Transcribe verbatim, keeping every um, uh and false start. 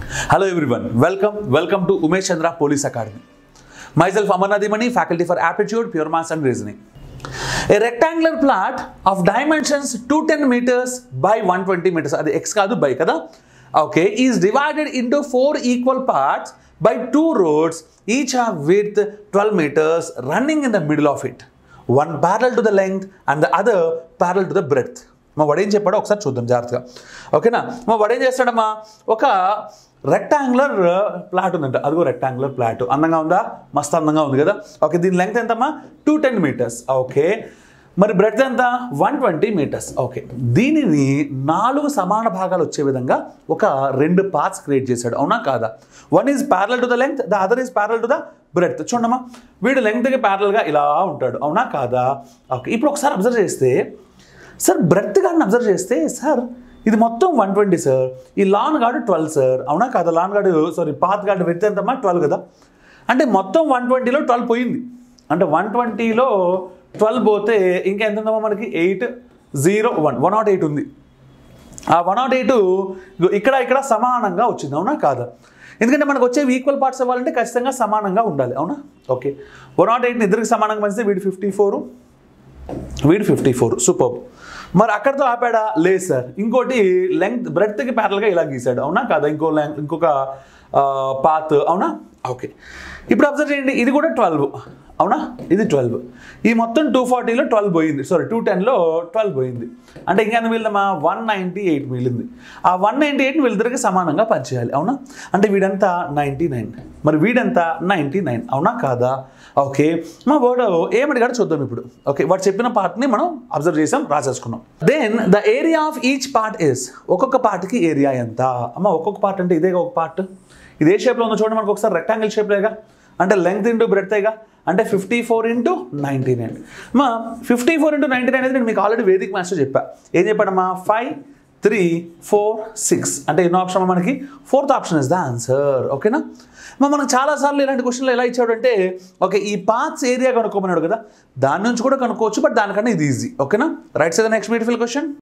Hello everyone, welcome, welcome to UmeshChandra Police Academy. Myself Amarnathimani, faculty for aptitude, pure maths and reasoning. A rectangular plot of dimensions two hundred ten meters by one hundred twenty meters, adi x kaadu by kada, okay, is divided into four equal parts by two roads, each have width twelve meters, running in the middle of it. One parallel to the length and the other parallel to the breadth. మా వడేం చెప్పాడో ఒకసారి చూద్దాం జాగ్రత్తగా, ఓకేనా? మా వడేం చేస్తాడమ్మా, ఒక rectangular plot ఉందంట, అదిగో రెక్టాంగులర్ ప్లాట్. అందంగా ఉందా? మస్తు అందంగా ఉంది కదా. ఓకే, దీని లెంగ్త్ ఎంతమ్మా? Two ten metres. ఓకే, మరి బ్రెడ్త్ ఎంత? One twenty metres. ఓకే, దీనిని నాలుగు సమాన భాగాలు వచ్చే విధంగా ఒక రెండు పార్ట్స్ క్రియేట్ చేశాడు, అవునా కాదా? One is parallel to the length, the other is parallel to the breadth. చూడమ్మా, వీడు లెంగ్త్కి ప్యారలల్గా ఇలా ఉంటాడు, అవునా కాదా? ఓకే, ఇప్పుడు ఒకసారి అబ్జర్వ్ చేస్తే సార్, బ్రెడ్త్ గార్డ్ని అబ్జర్వ్ చేస్తే సార్ ఇది మొత్తం వన్ ట్వంటీ సార్, ఈ లాన్ గార్డు ట్వెల్వ్ సార్, అవునా కాదా? Lawn guard sorry path guard width ఎంతమ్మా? ట్వెల్వ్ కదా. అంటే మొత్తం వన్ ట్వంటీలో ట్వెల్వ్ పోయింది, అంటే వన్ ట్వంటీలో ట్వెల్వ్ పోతే ఇంకా ఎంత ఉందమ్మా మనకి? Eight zero one one naught eight ఉంది. ఆ వన్ నాట్ ఎయిట్ ఇక్కడ ఇక్కడ సమానంగా వచ్చింది, అవునా కాదా? ఎందుకంటే మనకు వచ్చే ఈక్వల్ పార్ట్స్ అవ్వాలంటే ఖచ్చితంగా సమానంగా ఉండాలి, అవునా? ఓకే, వన్ నాట్ ఎయిట్ని ఇద్దరికి సమానంగా పంచితే వీడు ఫిఫ్టీ ఫోర్ వీడు ఫిఫ్టీ ఫోర్ సూపర్. మరి అక్కడితో ఆపాడా? లేదు సార్, ఇంకోటి లెంగ్త్ బ్రెడ్త్కి ప్యారల్గా ఇలా గీసాడు, అవునా కాదా? ఇంకో లెంగ్ ఇంకొక పాత్, అవునా? ఓకే, ఇప్పుడు అబ్జర్వ్ చేయండి, ఇది కూడా ట్వెల్వ్, అవునా? ఇది ట్వెల్వ్. ఈ మొత్తం టూ ఫార్టీలో ట్వెల్వ్ పోయింది, సారీ టూ టెన్లో ట్వెల్వ్ పోయింది, అంటే ఇంకెంత మిగిలిందమ్మా? వన్ నైంటీ ఎయిట్ మిగిలింది. ఆ వన్ నైంటీ ఎయిట్ని వీళ్ళిద్దరికి సమానంగా పంచేయాలి, అవునా? అంటే వీడంతా నైంటీ నైన్, మరి వీడంతా నైంటీ నైన్, అవునా కాదా? ఓకే, మా వాడు ఏమడిగాడో చూద్దాం ఇప్పుడు. ఓకే, వాడు చెప్పిన పార్ట్ని మనం అబ్జర్వ్ చేసాం, రాసేసుకున్నాం. Then the area of each part is, ఒక్కొక్క పార్ట్కి ఏరియా ఎంత? అమ్మ ఒక్కొక్క పార్ట్ అంటే ఇదే ఒక పార్ట్, ఇదే షేప్లో ఉందో చూడండి మనకు ఒకసారి, రెక్టాంగిల్ షేప్లేగా, అంటే లెంగ్త్ ఇంటూ బ్రెడ్తేగా, అంటే fifty four into ninety nine. మా fifty four into ninety nine అనేది నేను మీకు ఆల్రెడీ వేదిక్ మ్యాథ్స్లో చెప్పా. ఏం చెప్పాడమ్మా? ఫైవ్ త్రీ ఫోర్ సిక్స్, అంటే ఎన్నో ఆప్షన్ మనకి? Fourth option is the answer, ఓకేనా? మా మనకు చాలాసార్లు ఇలాంటి క్వశ్చన్లు ఎలా ఇచ్చాడు అంటే, ఓకే ఈ పార్ట్స్ ఏరియా కనుక్కోమన్నాడు కదా, దాని నుంచి కూడా కనుక్కోవచ్చు, బట్ దానికన్నా ఇది ఈజీ, ఓకేనా? Right side the next beautiful question.